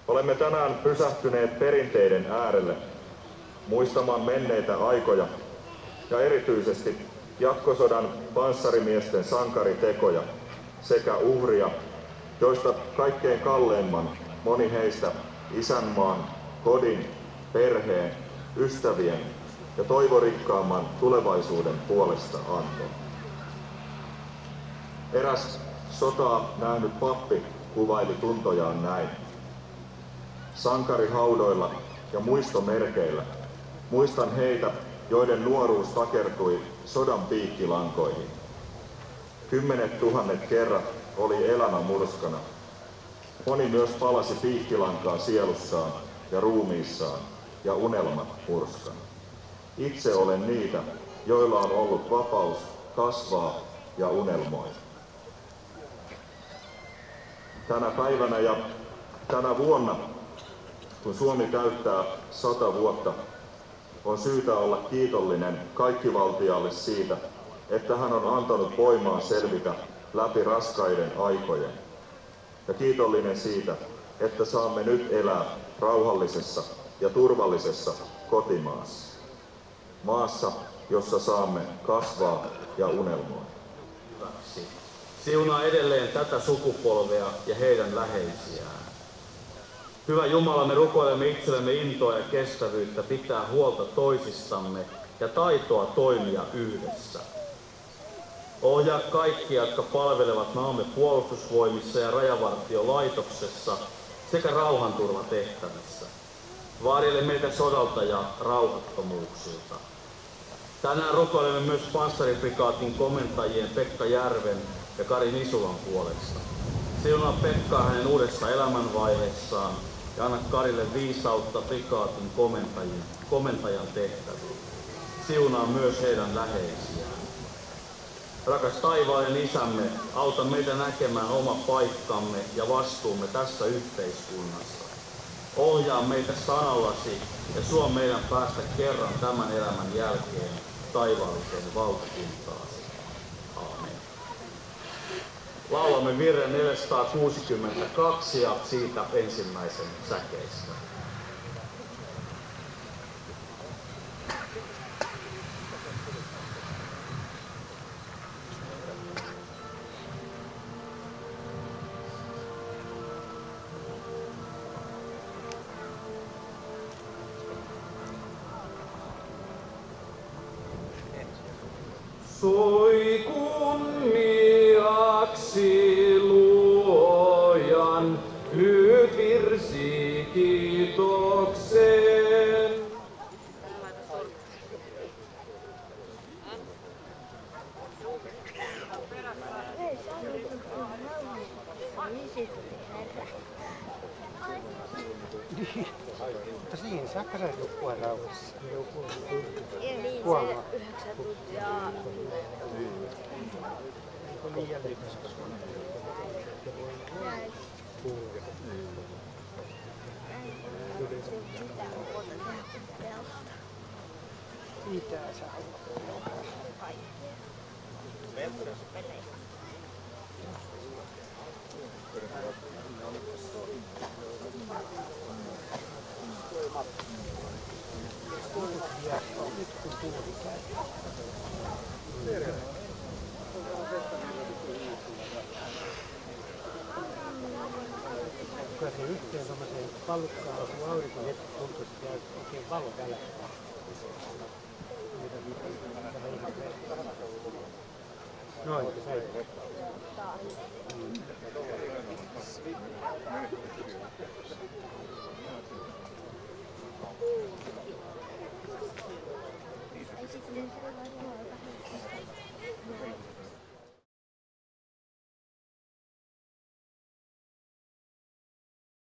Olemme tänään pysähtyneet perinteiden äärelle muistamaan menneitä aikoja ja erityisesti jatkosodan panssarimiesten sankaritekoja sekä uhria, joista kaikkein kalleimman moni heistä isänmaan, kodin, perheen, ystävien ja toivorikkaamman tulevaisuuden puolesta antoi. Eräs sotaa nähnyt pappi kuvaili tuntojaan näin. Sankarihaudoilla ja muistomerkeillä muistan heitä, joiden nuoruus takertui sodan piikkilankoihin. 10 000 kerrat oli elämä murskana. Moni myös palasi piikkilankaa sielussaan ja ruumiissaan ja unelmat murskana. Itse olen niitä, joilla on ollut vapaus kasvaa ja unelmoida. Tänä päivänä ja tänä vuonna, kun Suomi täyttää 100 vuotta, on syytä olla kiitollinen kaikkivaltiaalle siitä, että hän on antanut voimaa selvitä läpi raskaiden aikojen. Ja kiitollinen siitä, että saamme nyt elää rauhallisessa ja turvallisessa kotimaassa. Maassa, jossa saamme kasvaa ja unelmoida. Siunaa edelleen tätä sukupolvea ja heidän läheisiään. Hyvä Jumala, me rukoilemme itsellemme intoa ja kestävyyttä pitää huolta toisistamme ja taitoa toimia yhdessä. Ohjaa kaikkia, jotka palvelevat maamme puolustusvoimissa ja rajavartiolaitoksessa sekä rauhanturvatehtävissä. Vaadile meitä sodalta ja rauhattomuuksilta. Tänään rukoilemme myös panssariprikaatin komentajien Pekka Järven ja Kari Nisulan puolesta. Siunaa Pekkaa hänen uudessa elämänvaiheessaan ja anna Karille viisautta prikaatin komentajan tehtäviin. Siunaa myös heidän läheisiään. Rakas taivaallinen Isämme, auta meitä näkemään oma paikkamme ja vastuumme tässä yhteiskunnassa. Ohjaa meitä sanallasi ja suo meidän päästä kerran tämän elämän jälkeen taivaalliseen valtakuntaasi. Aamen. Laulamme virren 462 ja siitä ensimmäisen säkeistä. Soi kunniaksi Luojan, nyt virsi kiitokseen. Mutta siihen saakka sä nukkua rauhassa. Niin, Huomaa. se 9 tuntia. Oli jälleen. Mitä sä haluat? Nyt kun tuuli käy. Kyllä se yhteen tommoseen pallukkaan, kun aurinko hetki tuntuu, että käy oikein valo välähtää. Noin, se sai. Ei sit